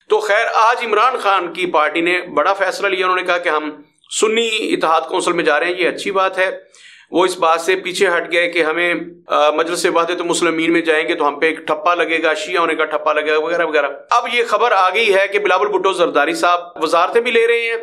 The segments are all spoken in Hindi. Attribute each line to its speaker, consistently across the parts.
Speaker 1: तो खैर आज इमरान खान की पार्टी ने बड़ा फैसला लिया। उन्होंने कहा कि हम सुन्नी इत्तेहाद कौंसिल में जा रहे हैं, ये अच्छी बात है। वो इस बात से पीछे हट गए कि हमें मजलिस वाहदत मुस्लिमीन में जाएंगे तो हम पे एक ठप्पा लगेगा, शिया होने का ठप्पा लगेगा वगैरह वगैरह। अब ये खबर आ गई है कि बिलावल भुट्टो जरदारी साहब वजारतें भी ले रहे हैं।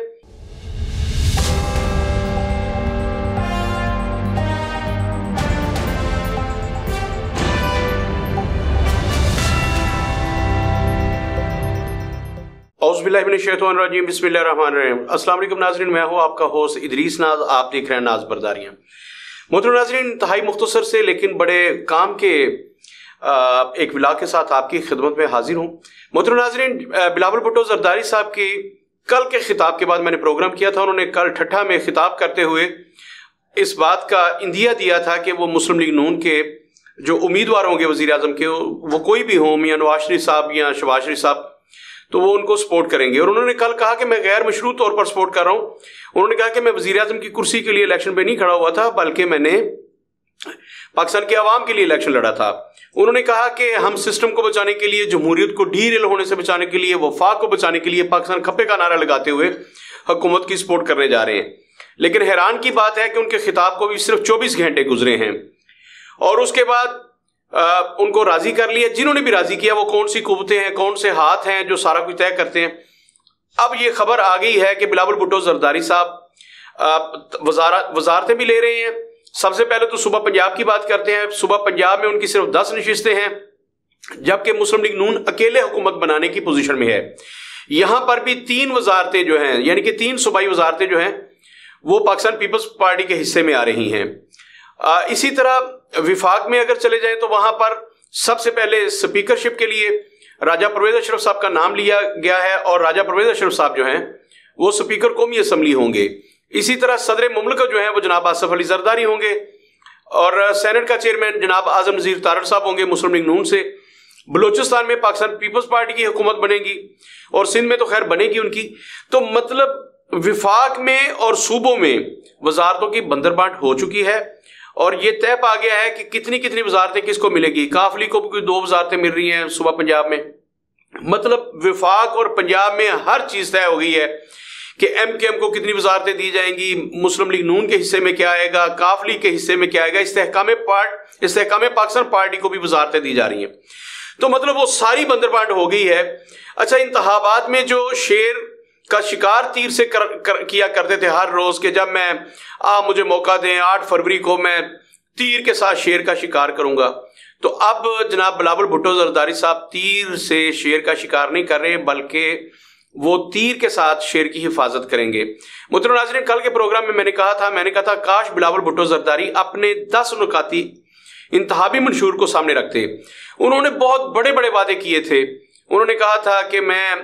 Speaker 1: औज़ुबिल्लाहिमिनश्शैतानिर्रजीम, बिस्मिल्लाहिर्रहमानिर्रहीम। अस्सलाम वालेकुम नाज़रीन, मैं हूँ आपका होस्ट इदरीस नाज। आप देख रहे हैं नाज बरदारियाँ। मोहतरम नाज़रीन, इंतहाई मुख्तसर से लेकिन बड़े काम के एक व्लॉग के साथ आपकी खिदमत में हाजिर हूँ। मोहतरम नाज़रीन, बिलावल भुट्टो जरदारी साहब की कल के खिताब के बाद मैंने प्रोग्राम किया था। उन्होंने कल ठट्ठा में खिताब करते हुए इस बात का इंदिया दिया था कि वो मुस्लिम लीग नून के जो उम्मीदवार होंगे वज़ीर आज़म के, वो कोई भी हों, मियां नवाज शरीफ साहब या शहबाज शरीफ साहब, तो वो उनको सपोर्ट करेंगे। और उन्होंने कल कहा कि मैं गैर मशरू तौर पर सपोर्ट कर रहा हूँ। उन्होंने कहा कि मैं वज़ीर आज़म की कुर्सी के लिए इलेक्शन पे नहीं खड़ा हुआ था, बल्कि मैंने पाकिस्तान के अवाम के लिए इलेक्शन लड़ा था। उन्होंने कहा कि हम सिस्टम को बचाने के लिए, जमहूरियत को ढील होने से बचाने के लिए, वफाक को बचाने के लिए पाकिस्तान खप्पे का नारा लगाते हुए हुकूमत की सपोर्ट करने जा रहे हैं। लेकिन हैरान की बात है कि उनके खिताब को भी सिर्फ 24 घंटे गुजरे हैं और उसके बाद उनको राजी कर लिया। जिन्होंने भी राजी किया वो कौन सी कुव्वतें हैं, कौन से हाथ हैं जो सारा कुछ तय करते हैं। अब ये खबर आ गई है कि बिलावल भुट्टो जरदारी साहब वजारतें भी ले रहे हैं। सबसे पहले तो सूबा पंजाब की बात करते हैं। सूबा पंजाब में उनकी सिर्फ 10 नशिस्तें हैं, जबकि मुस्लिम लीग नून अकेले हुकूमत बनाने की पोजीशन में है। यहां पर भी 3 वजारतें जो हैं, यानी कि 3 सूबाई वजारतें जो हैं, वो पाकिस्तान पीपल्स पार्टी के हिस्से में आ रही हैं। इसी तरह विफाक में अगर चले जाएं तो वहां पर सबसे पहले स्पीकरशिप के लिए राजा परवेज अशरफ साहब का नाम लिया गया है और राजा परवेज अशरफ साहब जो हैं वो स्पीकर कौमी असम्बली होंगे। इसी तरह सदर मुमलिकत जो है वो जनाब आसिफ अली जरदारी होंगे और सेनेट का चेयरमैन जनाब आजम नज़ीर तारड़ साहब होंगे मुस्लिम लीग नून से। बलूचिस्तान में पाकिस्तान पीपल्स पार्टी की हुकूमत बनेगी और सिंध में तो खैर बनेगी उनकी। तो मतलब विफाक में और सूबों में वजारतों की बंदरबांट हो चुकी है और ये तय पा गया है कि कितनी कितनी वजारतें किसको मिलेगी। काफली को भी 2 वजारतें मिल रही हैं सूबा पंजाब में। मतलब विफाक और पंजाब में हर चीज तय हो गई है कि MKM को कितनी वजारतें दी जाएंगी, मुस्लिम लीग नून के हिस्से में क्या आएगा, काफली के हिस्से में क्या आएगा, इस्तेहकाम पाकिस्तान पार्टी को भी वजारतें दी जा रही हैं। तो मतलब वो सारी बंदरबांट हो गई है। अच्छा, इंतखाबात में जो शेर का शिकार तीर से किया करते थे हर रोज के, जब मैं मुझे मौका दें 8 फरवरी को मैं तीर के साथ शेर का शिकार करूंगा, तो अब जनाब बिलावल भुट्टो जरदारी साहब तीर से शेर का शिकार नहीं कर रहे, बल्कि वो तीर के साथ शेर की हिफाजत करेंगे। मुहतरम नाज़रीन, कल के प्रोग्राम में मैंने कहा था काश बिलावल भुट्टो जरदारी अपने 10 नुकाती इंतहाबी मंशूर को सामने रखते। उन्होंने बहुत बड़े बड़े वादे किए थे। उन्होंने कहा था कि मैं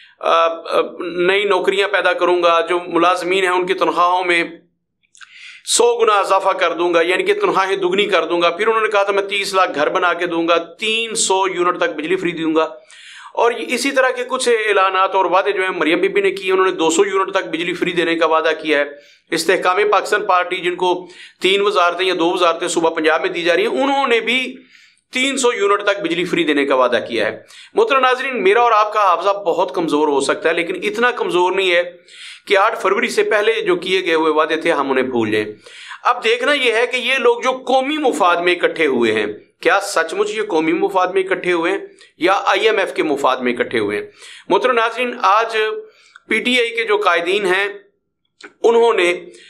Speaker 1: नई नौकरियां पैदा करूंगा, जो मुलाजमीन हैं उनकी तनख्वाहों में 100 गुना इजाफा कर दूंगा, यानी कि तनख्वाहें दुगनी कर दूंगा। फिर उन्होंने कहा था मैं 30 लाख घर बना के दूंगा, 300 यूनिट तक बिजली फ्री दूंगा। और इसी तरह के कुछ ऐलानात और वादे जो है मरियम बीबी ने किए। उन्होंने 200 यूनिट तक बिजली फ्री देने का वादा किया है। इस्तेहकाम पाकिस्तान पार्टी जिनको 3 वजारतें या 2 वजारतें सूबा पंजाब में दी जा रही है, उन्होंने भी 300 यूनिट तक बिजली फ्री देने का वादा किया है। मोहतरम नाज़रीन, मेरा और आपका हाफजा बहुत कमजोर हो सकता है, लेकिन इतना कमजोर नहीं है कि 8 फरवरी से पहले जो किए गए हुए वादे थे हम उन्हें भूल जाएं। अब देखना यह है कि ये लोग जो कौमी मुफाद में इकट्ठे हुए हैं, क्या सचमुच ये कौमी मुफाद में इकट्ठे हुए हैं या IMF के मुफाद में इकट्ठे हुए हैं। मोहतरम नाज़रीन, आज PTI के जो कायदीन हैं उन्होंने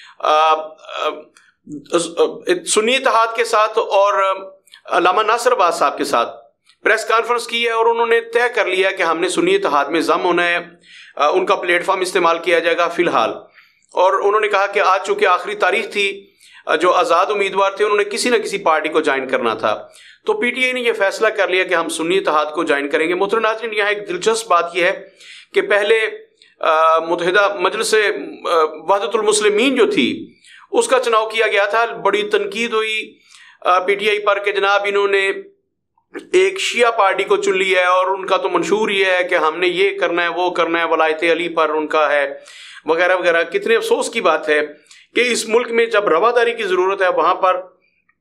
Speaker 1: सुन्नी इत्तेहाद के साथ और अल्लामा नासिर अब्बास साहब के साथ प्रेस कॉन्फ्रेंस की है और उन्होंने तय कर लिया कि हमने सुन्नी इत्तेहाद में जम होना है, उनका प्लेटफॉर्म इस्तेमाल किया जाएगा फिलहाल। और उन्होंने कहा कि आज चूंकि आखिरी तारीख थी, जो आज़ाद उम्मीदवार थे उन्होंने किसी न किसी पार्टी को ज्वाइन करना था, तो PTI ने यह फैसला कर लिया कि हम सुन्नी इत्तेहाद को ज्वाइन करेंगे। मोहतरम नाज़रीन, यहाँ एक दिलचस्प बात यह है कि पहले मुत्तहिदा मजलिस वहदतुल मुस्लिमीन जो थी उसका चुनाव किया गया था। बड़ी तनकीद हुई PTI पर कि जनाब इन्होंने एक शिया पार्टी को चुन लिया है और उनका तो मंशूर ये है कि हमने ये करना है, वो करना है, वलायत अली पर उनका है, वगैरह वगैरह। कितने अफसोस की बात है कि इस मुल्क में जब रवादारी की जरूरत है वहां पर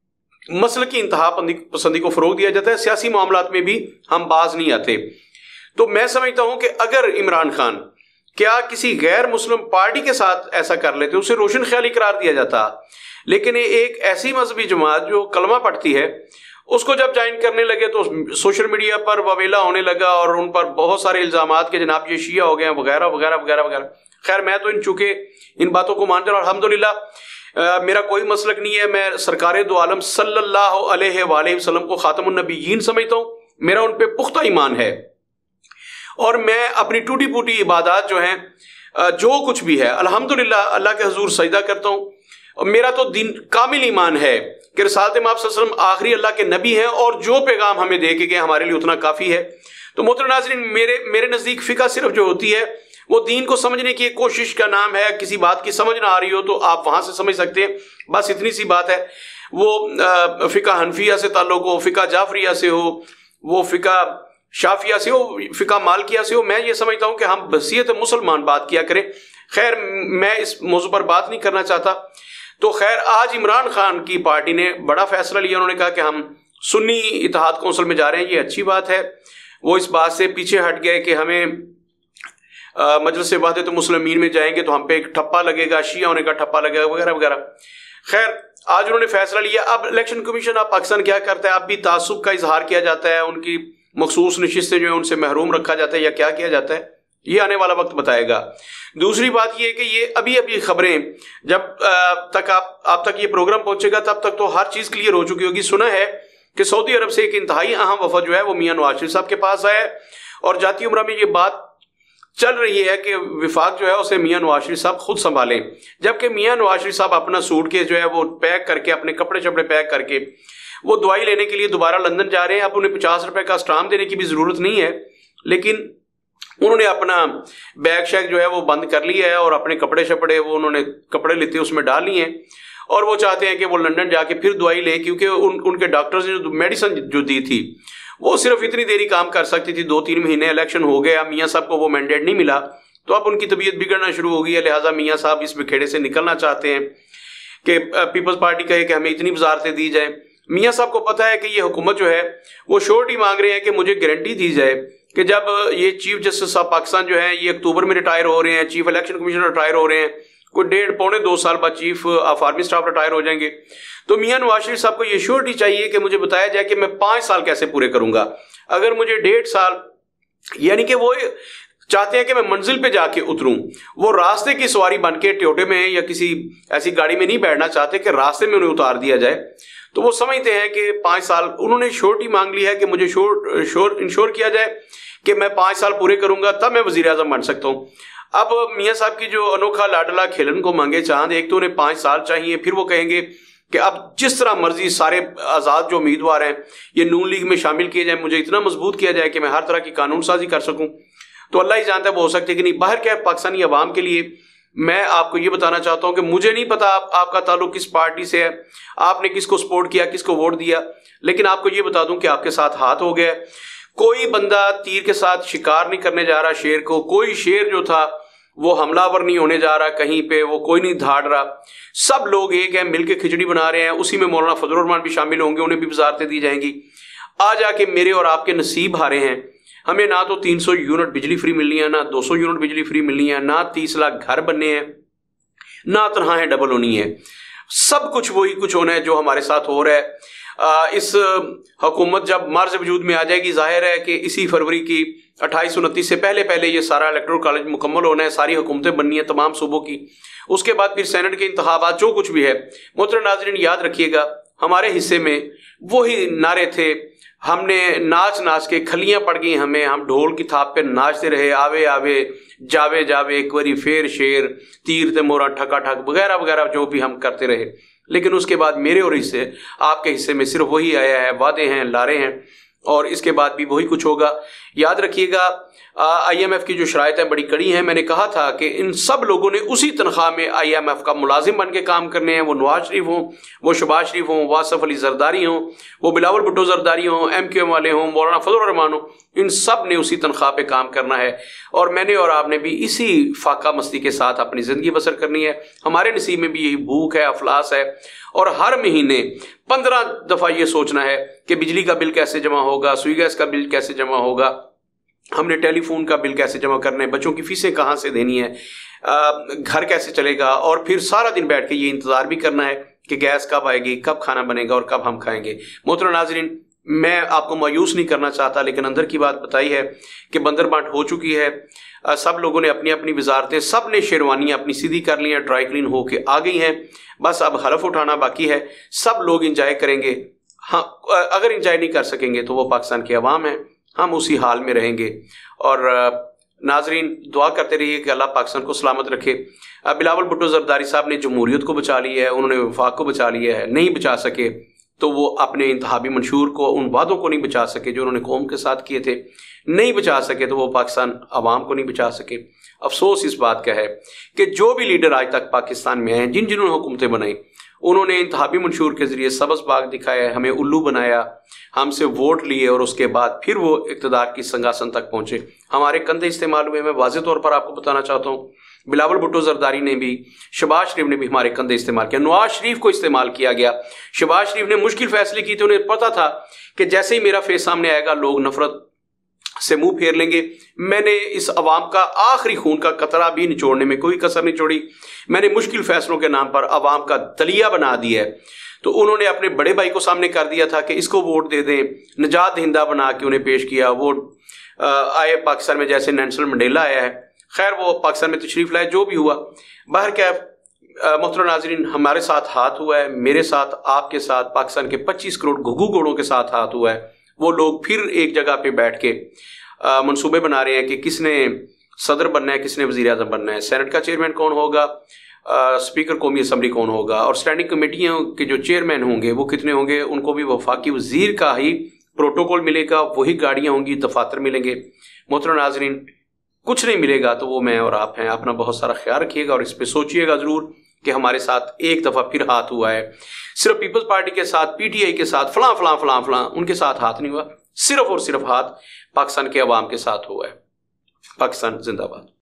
Speaker 1: मसल की इंतहा पसंदी को फरोग दिया जाता है, सियासी मामलात में भी हम बाज नहीं आते। तो मैं समझता हूं कि अगर इमरान खान क्या किसी गैर मुस्लिम पार्टी के साथ ऐसा कर लेते, उसे रोशन ख्याली करार दिया जाता, लेकिन एक ऐसी मजहबी जमात जो कलमा पढ़ती है उसको जब ज्वाइन करने लगे तो सोशल मीडिया पर ववेला होने लगा और उन पर बहुत सारे इल्जामात के जनाब ये शिया हो गए वगैरह वगैरह वगैरह वगैरह। खैर मैं तो चूंकि इन बातों को मानता हूं, अल्हम्दुलिल्लाह मेरा कोई मसलक नहीं है, मैं सरकार दो आलम सल्लल्लाहु अलैहि वसल्लम को खातमुन नबिय्यीन समझता हूं, मेरा उन पे पुख्ता ईमान है और मैं अपनी टूटी फूटी इबादत जो हैं जो कुछ भी है अल्हम्दुलिल्लाह अल्लाह के हुजूर सजदा करता हूं। और मेरा तो दिन कामिल ईमान है कि रिसालत माब सल्लल्लाहु अलैहि वसल्लम आखिरी अल्लाह के नबी हैं और जो पैगाम हमें दे के गए हमारे लिए उतना काफ़ी है। तो मोहतरम नाज़रीन, मेरे नज़दीक फ़िक़्ह सिर्फ जो होती है वो दीन को समझने की एक कोशिश का नाम है। किसी बात की समझ ना आ रही हो तो आप वहाँ से समझ सकते हैं, बस इतनी सी बात है। वो फ़िक़्ह हनफिया से ताल्लुक़ हो, फ़िक़्ह जाफरिया से हो, वो फ़िक़्ह शाफिया से हो, फ़िक़्ह मालिकिया से हो, मैं ये समझता हूँ कि हम बहसीयत मुसलमान बात किया करें। खैर मैं इस मौजू पर बात नहीं करना चाहता। तो खैर आज इमरान खान की पार्टी ने बड़ा फैसला लिया, उन्होंने कहा कि हम सुन्नी इत्तेहाद कौंसिल में जा रहे हैं, ये अच्छी बात है। वो इस बात से पीछे हट गए कि हमें मजलिस वहदत मुस्लिमीन में जाएंगे तो हम पे एक ठप्पा लगेगा, शिया होने का ठप्पा लगेगा वगैरह वगैरह। खैर आज उन्होंने फैसला लिया। अब इलेक्शन कमीशन आप पाकिस्तान क्या करता है, अब भी तासुब का इजहार किया जाता है, उनकी मखसूस नशिस्तें जो है उनसे महरूम रखा जाता है या क्या किया जाता है, ये आने वाला वक्त बताएगा। दूसरी बात ये है कि ये अभी अभी खबरें जब तक आप तक ये प्रोग्राम पहुंचेगा तब तक तो हर चीज़ क्लियर हो चुकी होगी। सुना है कि सऊदी अरब से एक इंतहाई अहम वफद जो है वो मियां नवाज शरीफ साहब के पास आया और जाती उम्र में ये बात चल रही है कि विफाक जो है उसे मियां नवाज शरीफ साहब खुद संभालें, जबकि मियां नवाज शरीफ साहब अपना सूटकेस जो है वो पैक करके, अपने कपड़े शपड़े पैक करके वो दवाई लेने के लिए दोबारा लंदन जा रहे हैं। अब उन्हें 50 रुपए का स्टाम्प देने की भी ज़रूरत नहीं है, लेकिन उन्होंने अपना बैग शैग जो है वो बंद कर लिया है और अपने कपड़े शपड़े वो उन्होंने कपड़े लेते उसमें डाल लिए हैं और वो चाहते हैं कि वो लंदन जाके फिर दवाई लें, क्योंकि उनके डॉक्टर्स ने जो मेडिसिन जो दी थी वो सिर्फ इतनी देरी काम कर सकती थी, 2-3 महीने। इलेक्शन हो गया, मियाँ साहब को वो मैंडेट नहीं मिला, तो अब उनकी तबीयत बिगड़ना शुरू हो गई है। लिहाजा मियाँ साहब इस बिखेड़े से निकलना चाहते हैं कि पीपल्स पार्टी कहे कि हमें इतनी वजारतें दी जाए। मियाँ साहब को पता है कि ये हुकूमत जो है वो श्योरिटी मांग रहे हैं कि मुझे गारंटी दी जाए कि जब ये चीफ जस्टिस साहब पाकिस्तान जो है ये अक्टूबर में रिटायर हो रहे हैं, चीफ इलेक्शन कमिश्नर रिटायर हो रहे हैं, कोई 1.5-2 साल बाद chief of army staff retire हो जाएंगे, तो मियां नवाज शरीफ साहब को ये श्योरिटी चाहिए कि मुझे बताया जाए कि मैं 5 साल कैसे पूरे करूंगा। अगर मुझे 1.5 साल, यानी कि वो चाहते हैं कि मैं मंजिल पे जाके उतरूं, वो रास्ते की सवारी बन के टोयोटे में या किसी ऐसी गाड़ी में नहीं बैठना चाहते कि रास्ते में उन्हें उतार दिया जाए। तो वो समझते हैं कि 5 साल उन्होंने श्योरिटी मांग ली है कि मुझे इंश्योर किया जाए कि मैं 5 साल पूरे करूंगा, तब मैं वजीर आजम बन सकता हूँ। अब मियाँ साहब की जो अनोखा लाडला खेलन को मांगे चांद, एक तो उन्हें 5 साल चाहिए, फिर वो कहेंगे कि अब जिस तरह मर्जी सारे आज़ाद जो उम्मीदवार हैं ये नून लीग में शामिल किए जाए, मुझे इतना मजबूत किया जाए कि मैं हर तरह की कानून साजी कर सकूं। तो अल्लाह ही जानता है वो हो सकती है कि नहीं। बाहर क्या पाकिस्तानी अवाम के लिए मैं आपको ये बताना चाहता हूँ कि मुझे नहीं पता आपका ताल्लुक किस पार्टी से है, आपने किसको सपोर्ट किया, किसको वोट दिया, लेकिन आपको ये बता दूं कि आपके साथ हाथ हो गया। कोई बंदा तीर के साथ शिकार नहीं करने जा रहा शेर को, कोई शेर जो था वो हमलावर नहीं होने जा रहा कहीं पे, वो कोई नहीं धाड़ रहा, सब लोग एक हैं, मिलके खिचड़ी बना रहे हैं। उसी में मौलाना फजलुर रहमान भी शामिल होंगे, उन्हें भी वजारतें दी जाएंगी। आ जाके मेरे और आपके नसीब हारे हैं। हमें ना तो 300 यूनिट बिजली फ्री मिलनी है, ना 200 यूनिट बिजली फ्री मिलनी है, ना 30 लाख घर बनने हैं, ना तनख्वाहें डबल होनी है। सब कुछ वही कुछ होना है जो हमारे साथ हो रहा है। इस हुकूमत जब मर्ज वजूद में आ जाएगी, जाहिर है कि इसी फरवरी की 28-29 से पहले पहले ये सारा इलेक्टोरल कॉलेज मुकम्मल होना है, सारी हुकूमतें बननी है तमाम सूबों की। उसके बाद फिर सेनेट के इंतखाबात जो कुछ भी है। मोहतरम नाज़रीन याद रखिएगा, हमारे हिस्से में वही नारे थे, हमने नाच नाच के खलियां पड़ गई हमें, हम ढोल की थाप पे नाचते रहे, आवे आवे जावे जावे एक बारी फेर शेर, तीर ते मोरा ठका ठक वगैरह वगैरह जो भी हम करते रहे। लेकिन उसके बाद मेरे और हिस्से, आपके हिस्से में सिर्फ वही आया है, वादे हैं, लारे हैं, और इसके बाद भी वही कुछ होगा। याद रखिएगा IMF की जो शराइतें बड़ी कड़ी हैं। मैंने कहा था कि इन सब लोगों ने उसी तनख्वाह में IMF का मुलाजिम बन के काम करने हैं, वो नवाज शरीफ हों, वो शहबाज शरीफ हों, वासफ अली जरदारी हों, वो बिलावल भुट्टो जरदारी हों, MQM वाले हों, मौलाना फजलुर रहमान हों, इन सब ने उसी तनख्वाह पे काम करना है। और मैंने और आपने भी इसी फाका मस्ती के साथ अपनी ज़िंदगी बसर करनी है। हमारे नसीब में भी यही भूख है, अफलास है, और हर महीने 15 दफ़ा ये सोचना है कि बिजली का बिल कैसे जमा होगा, सुई गैस का बिल कैसे जमा होगा, हमने टेलीफोन का बिल कैसे जमा करना है, बच्चों की फीसें कहाँ से देनी है, घर कैसे चलेगा, और फिर सारा दिन बैठ के ये इंतज़ार भी करना है कि गैस कब आएगी, कब खाना बनेगा और कब हम खाएंगे। मोहतरम नाज़रीन, मैं आपको मायूस नहीं करना चाहता, लेकिन अंदर की बात बताई है कि बंदर बांट हो चुकी है। सब लोगों ने अपनी अपनी वजारतें, सब ने शेरवानियाँ अपनी सीधी कर ली हैं, ड्राई क्लीन हो के आ गई हैं, बस अब हलफ उठाना बाकी है। सब लोग इंजॉय करेंगे। हाँ, अगर इंजॉय नहीं कर सकेंगे तो वो पाकिस्तान की आवाम है, हम उसी हाल में रहेंगे। और नाजरीन, दुआ करते रहिए कि अल्लाह पाकिस्तान को सलामत रखे। बिलावल भुट्टो जरदारी साहब ने जमहूरियत को बचा लिया है, उन्होंने वफाक को बचा लिया है। नहीं बचा सके तो वो अपने इंतहाबी मंशूर को, उन वादों को नहीं बचा सके जो उन्होंने कौम के साथ किए थे। नहीं बचा सके तो वो पाकिस्तान आवाम को नहीं बचा सके। अफसोस इस बात का है कि जो भी लीडर आज तक पाकिस्तान में हैं, जिन्होंने हुकूमतें बनाई, उन्होंने इंतहाबी मंशूर के जरिए सबस बाग दिखाया, हमें उल्लू बनाया, हमसे वोट लिए और उसके बाद फिर वो इक़्तिदार की संगासन तक पहुंचे। हमारे कंधे इस्तेमाल हुए। मैं वाज़ेह तौर पर आपको बताना चाहता हूँ, बिलावल भुट्टो जरदारी ने भी, शहबाज शरीफ ने भी हमारे कंधे इस्तेमाल किया, नवाज शरीफ को इस्तेमाल किया गया। शहबाज शरीफ ने मुश्किल फैसले किए थे, उन्हें पता था कि जैसे ही मेरा फेस सामने आएगा लोग नफरत से मुंह फेर लेंगे। मैंने इस अवाम का आखिरी खून का कतरा भी निचोड़ने में कोई कसर नहीं छोड़ी। मैंने मुश्किल फैसलों के नाम पर अवाम का दलिया बना दिया है। तो उन्होंने अपने बड़े भाई को सामने कर दिया था कि इसको वोट दे दें, निजात दहिंदा बना के उन्हें पेश किया। वो आए पाकिस्तान में, जैसे नेल्सन मंडेला आया है, खैर वो पाकिस्तान में तशरीफ लाए, जो भी हुआ। बाहर क्या मोहतरम नाज़रीन, हमारे साथ हाथ हुआ है, मेरे साथ, आपके साथ, पाकिस्तान के 25 करोड़ घुघू घोड़ों के साथ हाथ हुआ है। वो लोग फिर एक जगह पे बैठ के मंसूबे बना रहे हैं कि किसने सदर बनना है, किसने वज़ीर आज़म बनना है, सेनेट का चेयरमैन कौन होगा, स्पीकर कौमी असम्बली कौन होगा, और स्टैंडिंग कमेटियों के जो चेयरमैन होंगे वो कितने होंगे। उनको भी वफाकी वज़ीर का ही प्रोटोकॉल मिलेगा, वही गाड़ियाँ होंगी, दफातर मिलेंगे। मोहतरम नाज़रीन, कुछ नहीं मिलेगा तो वो मैं और आप हैं। अपना बहुत सारा ख्याल रखिएगा और इस पर सोचिएगा ज़रूर कि हमारे साथ एक दफ़ा फिर हाथ हुआ है। सिर्फ पीपल्स पार्टी के साथ, पीटीआई के साथ, फलां उनके साथ हाथ नहीं हुआ, सिर्फ और सिर्फ हाथ पाकिस्तान के अवाम के साथ हुआ है। पाकिस्तान जिंदाबाद।